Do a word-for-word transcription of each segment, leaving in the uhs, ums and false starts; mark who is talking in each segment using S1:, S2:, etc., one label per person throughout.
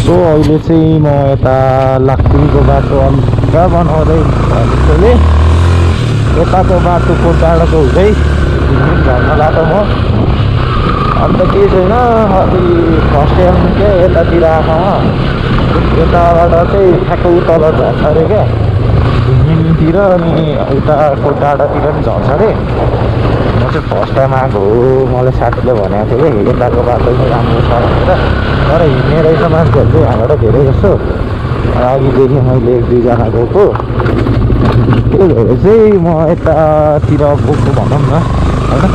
S1: So अहिले चाहिँ म यता लाक्टुङको बाटो हल्का बनाउँदै भनेकोले यताको बाटोको डाँडाको हुँदै झर्न लाग्यो म। अन्त के छैन अलि फर्स्ट टाइम क्या यतातिर आएकोमा यताबाट चाहिँ ठ्याक्कै उतल झर्छ अरे क्या झिङिङतिर, अनि उताको डाँडातिर पनि झर्छ अरे। म चाहिँ फर्स्ट टाइम आएको हो, मलाई साथीले भनेको थियो कि यताको बाटो चाहिँ राम्रो छ भनेर। तर हिँड्ने रहेछ मान्छेहरू चाहिँ यहाँबाट धेरै जस्तो, अघिदेखि मैले एक दुईजना गएको, त्यही भएर चाहिँ म यतातिर गएको भनौँ न होइन।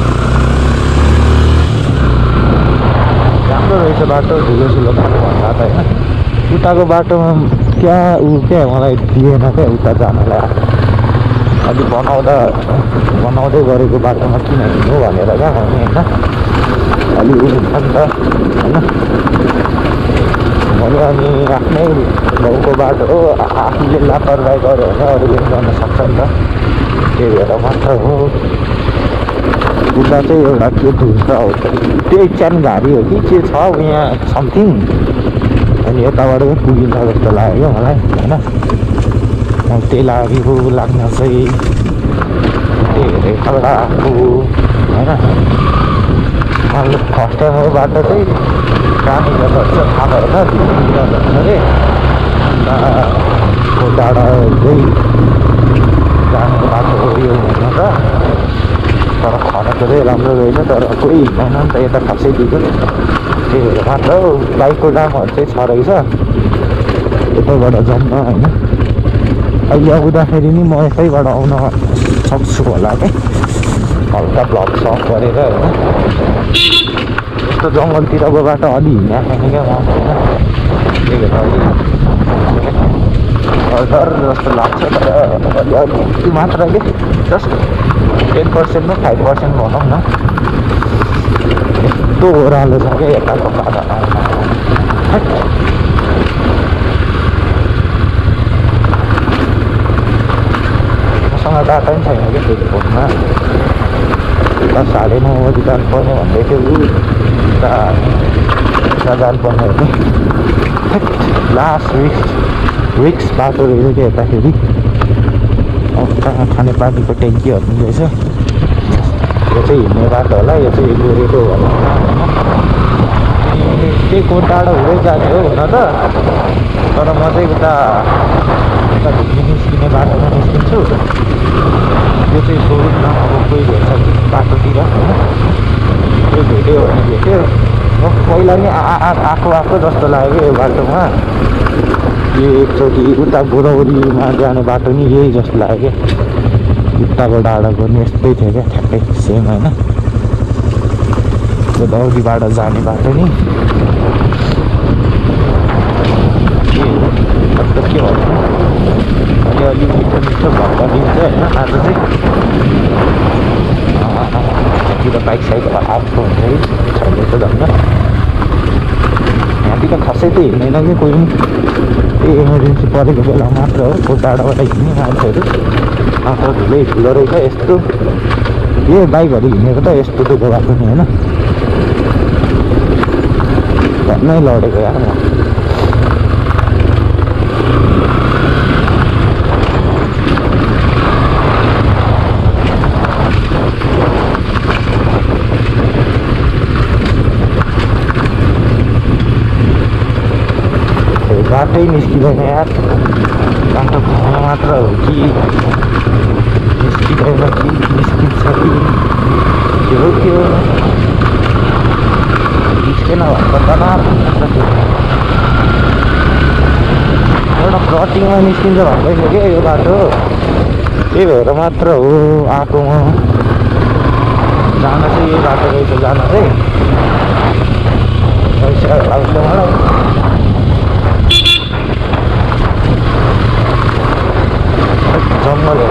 S1: राम्रो रहेछ बाटो, ठुलो ठुलो बाटो भन्दा त होइन। उताको बाटोमा क्या ऊ क्या मलाई दिएन क्या उता जानलाई, अलि बनाउँदा बनाउँदै गरेको बाटोमा किन हिँड्नु भनेर क्या भने होइन, अलि उ हुन्छ नि त होइन। मैले अनि आफ्नै गाउँको बाटो हो, आफूले लापरवाही गऱ्यो भने अरूले पनि गर्न सक्छ नि त, त्यही भएर मात्र हो। उता चाहिँ एउटा के धुन्छ हो त्यही च्यानघारी हो कि के छ यहाँ समथिङ, अनि यताबाट पनि पुगिन्छ जस्तो लाग्यो मलाई होइन। त्यही लागेको लाग्न चाहिँ त्यही भएर यताबाट आएको होइन। मैले फर्स्ट टाइम हो बाटो चाहिँ कहाँनिर गर्छ थाहा भएन, झिङिङतिर गर्छ अरे। अन्त डाँडा चाहिँ जाने बाटो हो यो हुन त, तर खनेको चाहिँ राम्रो रहेछ, तर कोही हिँड्दैन नि त यता खासै दिएको, त्यही भएर मात्र हो। बाइकको दामहरू चाहिँ छ रहेछ यतैबाट जाउँ न होइन। अहिले आउँदाखेरि नि म यतैबाट आउन सक्छु होला क्या, हल्का ब्लक सक गरेर होइन। यस्तो जङ्गलतिरको बाटो अलि हिँड्ने खाने क्या म होइन, त्यही भएर अलि डर जस्तो लाग्छ। तर अलि अलिकति मात्र कि जस्ट टेन पर्सेन्ट र फाइभ पर्सेन्ट भनौँ न, यस्तो ओह्रालो छ क्या यताको बाटो। मसँग डाटा पनि छैन क्या फेरि फोनमा, उता साढे नौ बजी जानुपर्ने भन्दै थियो ऊ, उता उता जानुपर्ने हो कि लास्ट रिक्स रिक्स बाटो रहेछ क्या यता फेरि। अब कहाँ खानेपानीको ट्याङ्कीहरू पनि रहेछ, यो चाहिँ हिँड्ने बाटो होला, यो चाहिँ गोरेको होला होइन। त्यही कोट डाँडा हुँदै जाने हो हुन त, तर म चाहिँ उता उता घुम्ने निस्किने बाटोमा निस्किन्छु। यो चाहिँ सोधौँ न अब कोही भेट्छ बाटोतिर होइन, कोही भेट्यो भने भेट्यो। म पहिला नि आएको आएको जस्तो लाग्यो यो बाटोमा, यो एकचोटि उता गोदावरीमा जाने बाटो नि यही जस्तो लाग्यो क्या, उताको डाँडाको नि यस्तै थियो क्या ठ्याक्कै सेम होइन। गोदावरीबाट जाने बाटो नि अन्त के भन्नु, अलि अलि मिठो मिठो भक्क दिन्छ होइन। आज चाहिँ यहाँतिर बाइक साइक आएको हुन्छ कि छैन त झन्, यहाँतिर खासै त हिँड्दैन कि कोही पनि, त्यही इमर्जेन्सी परेको बेला मात्र हो को डाँडाबाट हिँड्ने मान्छेहरू। मात्र ठुलै ठुलो रहेछ यस्तो, यो बाइकहरू हिँडेको त यस्तो दुःख भएको नि होइन, झन्नै लडेको यार म। बाटै निस्किँदैन यार, बाटो घुम्न मात्र हो कि निस्किँदैन कि निस्किन्छ कि के हो के हो निस्केन भन्दा तनाव एउटा क्रसिङमा निस्किन्छ भन्दैछ क्या यो बाटो, त्यही भएर मात्र हो आएको म। जान चाहिँ यही बाटो रहेछ, जान चाहिँ पैसा लाग्छ मलाई। जङ्गल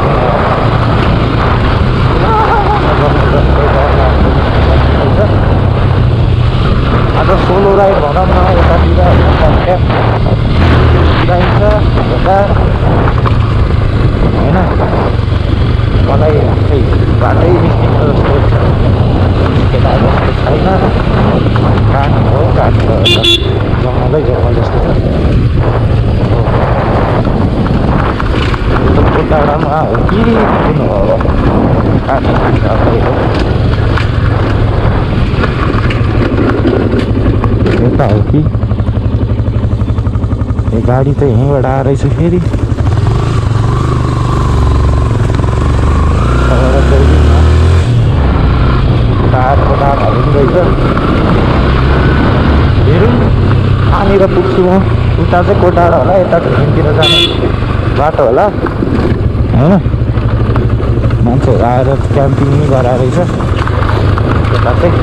S1: आज सोलो राइड भनौँ न यतातिर होइन, कन्ट्याक्ट जाइन्छ यता होइन। मलाई खै बाटै निस्किन्छ जस्तो निस्केन जस्तो छैन, काठ हो काठ जङ्गलै जङ्गल जस्तो छ। गाडी त यहीँबाट आएर रहेछ फेरि टाढको डाँडाहरू पनि रहेछ हेरौँ कहाँनिर पुग्छु म उता चाहिँ कोटाडा होला यता घुमतिर जाने बाटो होला होइन मान्छेहरू आएर क्याम्पिङ पनि गराएर रहेछ यता चाहिँ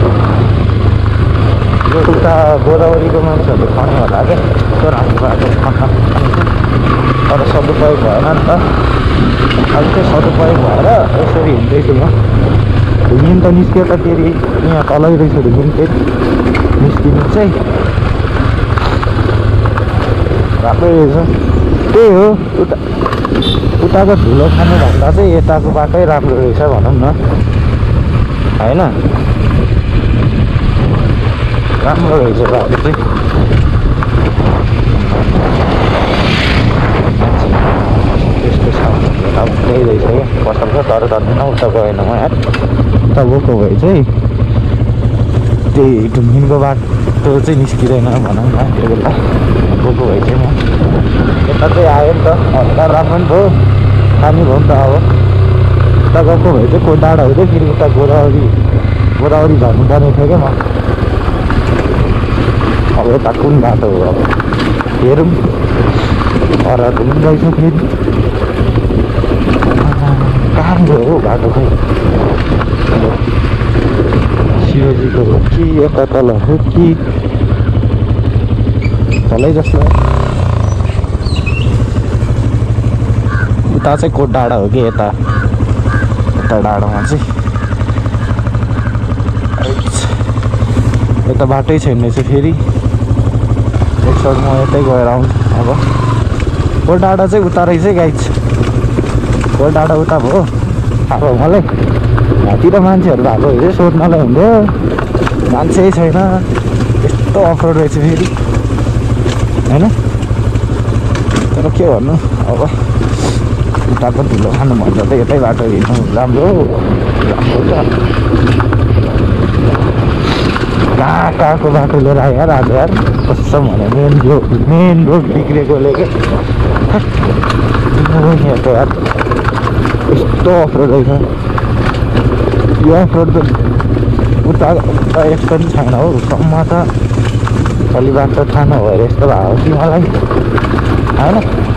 S1: यो उता गोदावरीको मान्छेहरू खने होला क्या त्यो राम्रो बाटो खन्न तर सदुपयोग भएन नि त अहिले चाहिँ सदुपयोग भएर यसरी हिँड्दैछु म घुमिन त निस्क्यो त फेरि यहाँ तलै रहेछ घुमिन फेरि निस्किनु चाहिँ राम्रै रहेछ त्यही हो उता उताको धुलो खानुभन्दा चाहिँ यताको बाटै राम्रो रहेछ भनौँ न होइन राम्रो रहेछ बाटो चाहिँ त्यस्तो छ त्यही रहेछ क्या पसल छ तर जान्दैन उता गएन म यार उता गएको भए चाहिँ त्यही ढुङ्गिनको बाटो चाहिँ निस्किँदैन भनौँ न त्यो बेला गएको भए चाहिँ म यता चाहिँ आयो नि त हल्का राम्रो नि भयो खाने भयो नि त अब उता गएको भए चाहिँ को डाँडा हुँदै फेरि उता गोदावरी गोदावरी झर्नुपर्ने थियो क्या म अब यता कुन बाटो हो अब हेरौँ अरूहरू पनि रहेछ फेरि कहाँ गयो बाटो खै शिवजीको हो कि यता तल हो कि तलै जस्तो उता चाहिँ कोट डाँडा हो कि यता यता डाँडामा चाहिँ यता बाटै छैन रहेछ फेरि एकसट म यतै गएर आउँछु अब कोट डाँडा चाहिँ उता रहेछ गाइज कोट डाँडा उता भयो अब मलाई यहाँतिर मान्छेहरू भएको चाहिँ सोध्नलाई हुन्थ्यो मान्छे छैन यस्तो अफरोड रहेछ फेरि होइन तर के भन्नु अब उताको धुलो खानुभन्दा त यतै बाटो हिँड्नु राम्रो राम्रो छ कहाँ कहाँको बाटो लिएर आयो यार आज यार कसम भने मेन रोड मेन रोड बिग्रेकोले क्या यहाँ त यार यस्तो अफरोड रहेछ यो अफरोड त उता उता यस्तो पनि छैन हौ सम्म त अलि बाटो थाहा नभएर यस्तो भएको कि मलाई होइन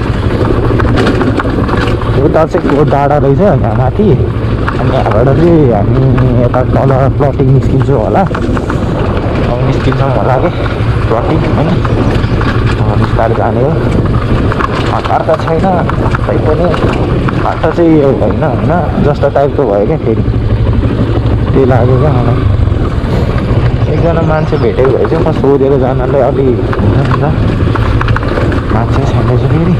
S1: उता चाहिँ को डाँडा रहेछ यहाँ माथि अनि यहाँबाट चाहिँ हामी यता तल प्लटिङ निस्किन्छौँ होला अब निस्किन्छौँ होला कि प्लटिङ होइन बिस्तारै जाने हो हतार त छैन तैपनि बाटो चाहिँ यो होइन होइन जस्तो टाइपको भयो क्या फेरि त्यही लाग्यो क्या मलाई एकजना मान्छे भेटेको भए चाहिँ म सोधेर जानलाई अलि हुन्छ मान्छे छैन चाहिँ फेरि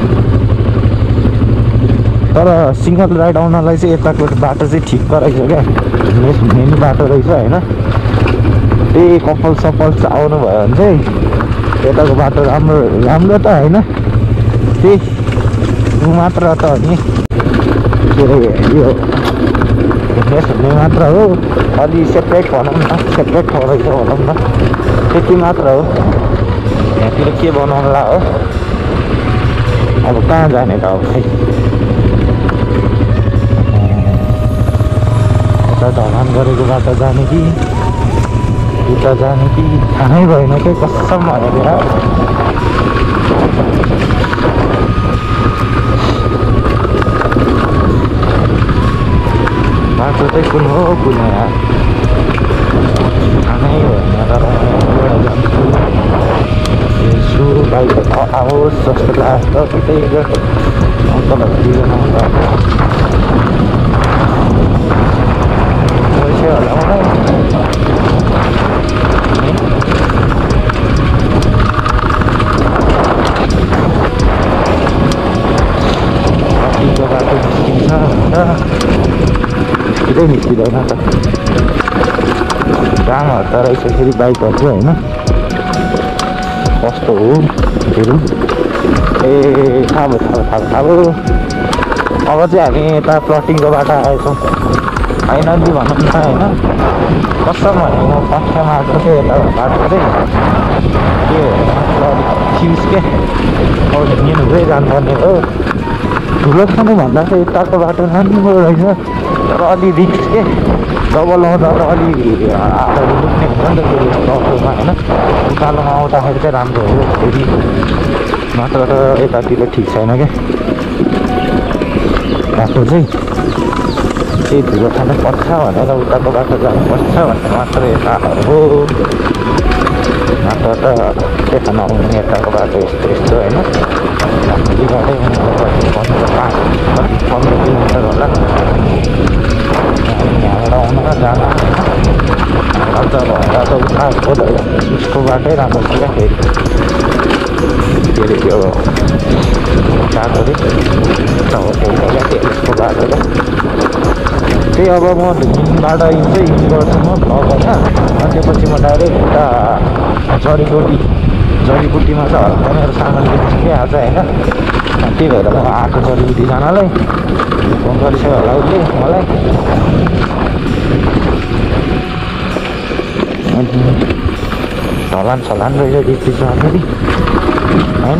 S1: तर सिङ्गल राइड आउनलाई चाहिँ यताको बाटो चाहिँ ठिक रहेछ क्या मेन बाटो रहेछ होइन त्यही कपाल सपाल आउनु भयो भने चाहिँ यताको बाटो राम्रो राम्रो त होइन त्यही मात्र त हो नि के अरे यो घुम्ने सुन्ने मात्र हो अलि सेपरेट भनौँ न सेपरेट ठाउँ रहेछ भनौँ न त्यति मात्र हो यहाँतिर के बनाउनुला हो अब कहाँ जाने त अब खै यता ढलान गरेको बाटो जाने कि उता जाने कि थाहै भएन कि कसम भनेर बाटो चाहिँ कुन हो कुन यार थाहै भएन तर जान्छु हेर्छु बाइक आओस् जस्तो लाग्छ त्यतै अङ्कल दुईजना पैसा होला मलाई बाटो निस्किन्छ निस्किँदै निस्किँदैन त काम हट्दा रहेछ फेरि बाइकहरू होइन कस्तो हो हेरौँ ए थाहा भयो थाहा भयो थाहा भयो अब चाहिँ हामी यता प्लटिङको बाटो आएछौँ फाइनल्ली भनौँ न होइन कसम भने म फर्स्ट टाइम आएको थिएँ यता बाटो चाहिँ के हो अलिक खिउस के अब हिँड्नु हुँदै जानुपर्ने हो ठुलो खानु भन्दा चाहिँ यताको बाटो राम्रो रहेछ तर अलि रिक्स के डबल आउँदा त अलि हातहरू दुख्ने हुन्छ नि त त्यो बाटोमा होइन उकालोमा आउँदाखेरि चाहिँ राम्रो हो फेरि मात्र त यतातिर ठिक छैन क्या बाटो चाहिँ त्यही धुलो खानु पर्छ भनेर उताको बाटो जानुपर्छ भनेर मात्र यता हो नत्र त त्यता नहुने यताको बाटो यस्तो यस्तो होइन गाडै पन्ध्र पाँच कति पन्ध्र किलोमिटर होला यहाँबाट आउन र जान अझ भएर त उता उसको बाटै राम्रो छ क्या फेरि के अरे त्यो बाटो क्या त्यसको बाटो क्या त्यही अब म धुमिनबाट चाहिँ हिँड गर्छु म भ्लग होइन अनि त्यसपछि म डाइरेक्ट उता जडीबुटी जडीबुटीमा चाहिँ हल्का मेरो सामान किन्छु कि आज होइन त्यही भएर म आएको जडीबुटी जानलाई फोन गरिसक्यो होला उसले मलाई ढलान सलान रहेछ बिचमा फेरि होइन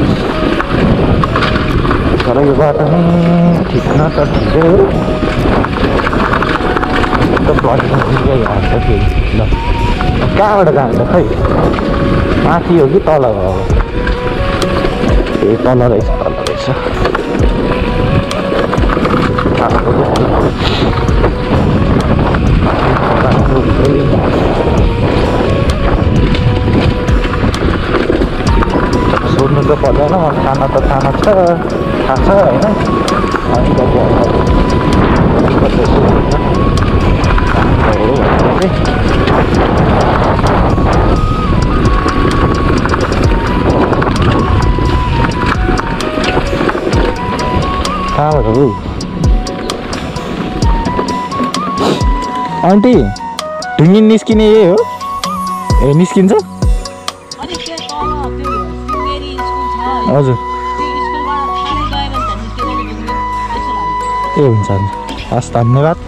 S1: तर यो बाटो नै ठिक न त ठिकै हो ब्लडिङ हान्छ फेरि ल कहाँबाट जान्छ खै माथि हो कि तल हो अब ए तल रहेछ तल रहेछ सोध्नु त पर्दैन खाना त खाना छ थाहा छ होइन अलिकति कतै सोध्नु हो भनेर कहाँबाट हो आन्टी ढुङ्गिन निस्किने यही हो ए निस्किन्छ हजुर ए हुन्छ हस् धन्यवाद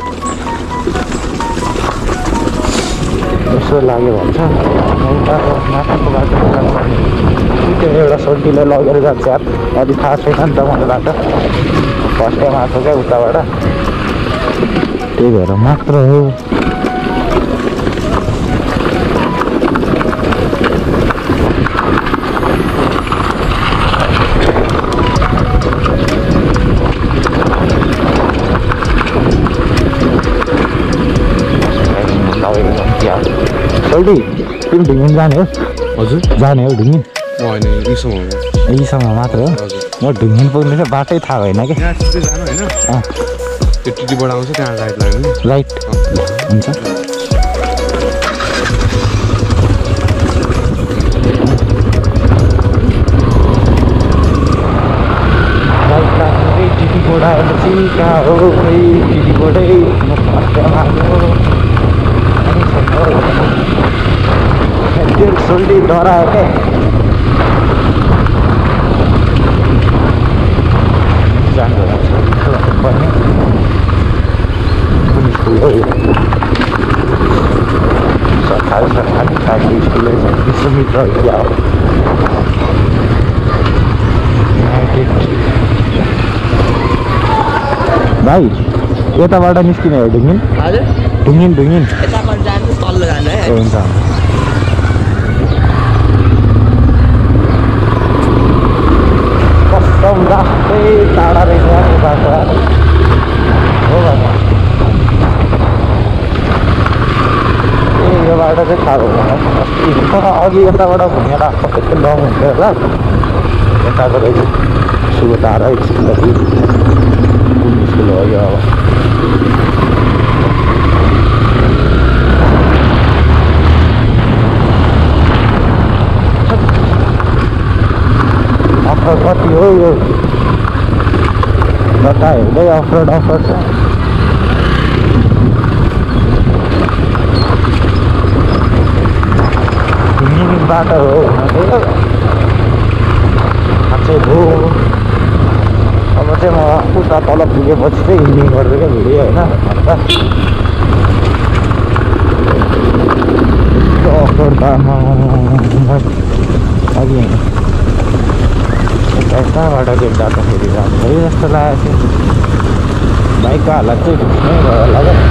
S1: यसो लाग्यो भन्छ माथिको बाटो त्यो एउटा सोल्टीले लगेर जान्छ यार अलि थाहा छैन नि त मलाई बाटो फर्स्ट टाइम आएको क्या उताबाट त्यही भएर मात्र हो सोल्टी तिमी ढुङ्गिन जाने हो
S2: हजुर
S1: जाने हो ढुङ्गिन
S2: होइन यीसँग
S1: यहीसँग मात्र हो म ढुङ्गिन पुग्ने चाहिँ बाटै थाहा भएन कि
S2: यहाँ सिधै जानु होइन त्यो टिटीबाट आउँछ त्यहाँ राइट लाग्यो
S1: राइट हुन्छ राइट लाग्ने टिटीबाट आएपछि कहाँ हो खै टिटीबाटै म फर्स्ट टाइम आएको त्यो सोल्टी डरायो क्या जानु पर्ने कुन स्कुल हो सरकारी सरकारी खालको स्कुल विश्वमित्र क्या हो भाइ यताबाट निस्किने हो ढुङ्गिन ढुङ्गिन ढुङ्गिन हुन्छ कस्तो रास्तै टाढा रहेछ यो बाटो हो भन ए यो बाटो चाहिँ टाढो हुँदैन अघि यताबाट घुमेर आएको त्यस्तो लङ हुन्थ्यो होला यताको रहेछ सुगतारा स्कुल कुन स्कुल हो यो अब अफरोड कति हो यो बता हेर्दै अफरोड अफरोड छ ढुङ्गिन बाटो हो अझै हो अब चाहिँ म उता तल पुगेपछि चाहिँ इन्डिङ गर्दै क्या भिडियो होइन अन्त अफरोड अघि होइन यताबाट देख्दा त फेरि राम्रै जस्तो लागेको थियो बाइकको हालत चाहिँ ढुक्नै भयो होला क्या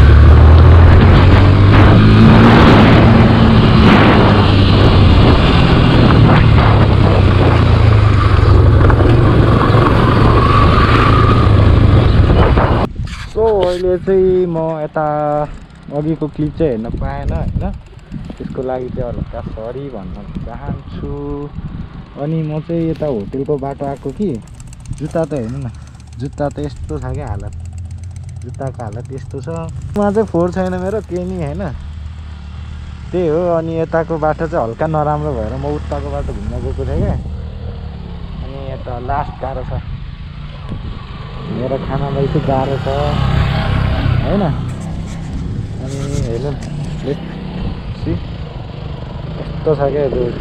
S1: सो अहिले चाहिँ म यता अघिको क्लिप चाहिँ हेर्न पाएन होइन त्यसको लागि चाहिँ हल्का सरी भन्न चाहन्छु अनि म चाहिँ यता होटेलको बाटो आएको कि जुत्ता त हेर्नु न जुत्ता त यस्तो छ क्या हालत जुत्ताको हालत यस्तो छ उहाँ चाहिँ फोहोर छैन मेरो केही नि होइन त्यही हो अनि यताको बाटो चाहिँ हल्का नराम्रो भएर म उताको बाटो घुम्न गएको थिएँ क्या अनि यता लास्ट गाह्रो छ मेरो खानालाई चाहिँ गाह्रो छ होइन अनि हेर्नु सी यस्तो छ क्या रोड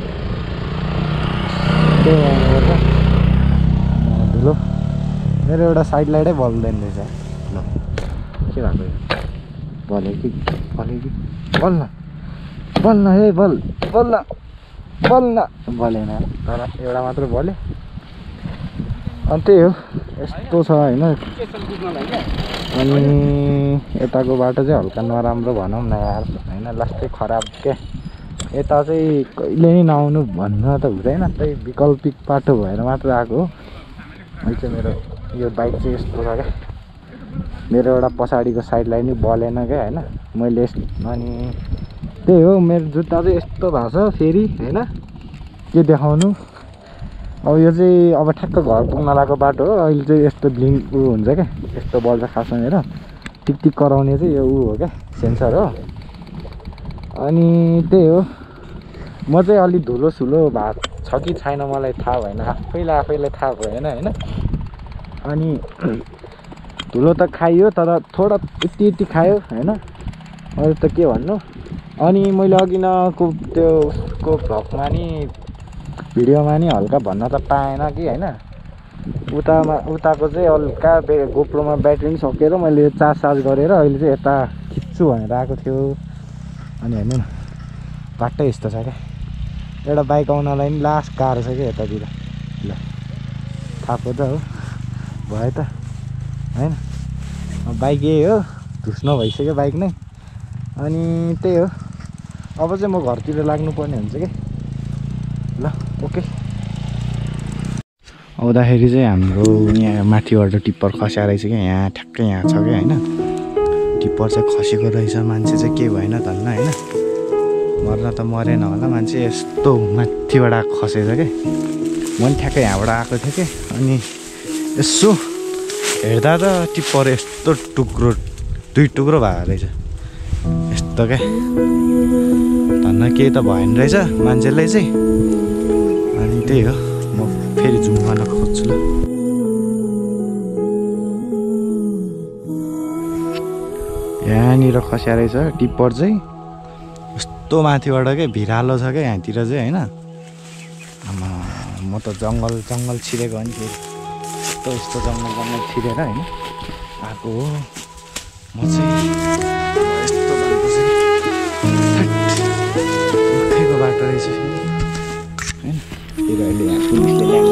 S1: त्यही आउनुपर्छ धुलो मेरो एउटा साइड लाइटै बल्दैन रहेछ ल के भएको बल्यो कि बल्यो कि बल्न बल्न हे बल बल्न बल्न बलेन तर एउटा मात्र बल्यो अनि त्यही हो यस्तो छ होइन अनि यताको बाटो चाहिँ हल्का नराम्रो भनौँ न यार होइन लास्टै खराब क्या यता चाहिँ कहिले नि नआउनु भन्न त हुँदैन त्यही वैकल्पिक बाटो भएर मात्र आएको हो अहिले चाहिँ मेरो यो बाइक चाहिँ यस्तो छ क्या मेरो एउटा पछाडिको साइडलाई नि बलेन क्या होइन मैले अनि त्यही हो मेरो जुत्ता चाहिँ यस्तो भएको छ फेरि होइन के देखाउनु अब यो चाहिँ अब ठ्याक्क घर पुग्न लागेको बाटो हो अहिले चाहिँ यस्तो ब्लिङ्क उ हुन्छ क्या यस्तो बल्छ खासमा हेर टिक टिक कराउने चाहिँ यो उ हो क्या सेन्सर हो अनि त्यही हो म चाहिँ अलि धुलो सुलो भएको छ कि छैन मलाई थाहा भएन आफैलाई आफैलाई थाहा भएन होइन अनि धुलो त खाइयो तर थोडा यति यति खायो होइन अरू त के भन्नु अनि मैले अघि नको त्यो उसको भ्लगमा नि भिडियोमा नि हल्का भन्न त पाएन कि होइन उतामा उताको चाहिँ हल्का गोप्रोमा ब्याट्री पनि सकेर मैले चार्ज चार्ज गरेर अहिले चाहिँ यता खिच्छु भनेर आएको थियो अनि हेर्नु न बाटै यस्तो छ क्या एउटा बाइक आउनलाई पनि लास्ट गाह्रो छ क्या यतातिर ल थाहा पो त हो भयो त होइन बाइक यही हो धुस्न भइसक्यो बाइक नै अनि त्यही हो अब चाहिँ म घरतिर लाग्नुपर्ने हुन्छ कि ल ओके आउँदाखेरि चाहिँ हाम्रो यहाँ माथिबाट टिप्पर खस्या रहेछ क्या यहाँ ठ्याक्कै यहाँ छ क्या होइन टिप्पर चाहिँ खसेको रहेछ मान्छे चाहिँ के भएन धन्न होइन मर्न त मरेन होला मान्छे यस्तो माथिबाट खसेछ क्या म पनि ठ्याक्कै यहाँबाट आएको थिएँ कि अनि यसो हेर्दा त टिप्पर यस्तो टुक्रो दुई टुक्रो भएको रहेछ यस्तो क्या धन्न केही त भएन रहेछ मान्छेलाई चाहिँ अनि त्यही हो म फेरि जुम गर्न खोज्छु ल यहाँनिर खस्या रहेछ टिप्पर चाहिँ यस्तो माथिबाट क्या भिरालो छ क्या यहाँतिर चाहिँ होइन आमा म त जङ्गल जङ्गल छिरेको हो नि फेरि यस्तो यस्तो जङ्गल जङ्गल छिरेर होइन आएको हो म चाहिँ यस्तो भएको चाहिँ मुखैको बाटो रहेछ फेरि होइन फेरि अहिले यहाँ पुलिसले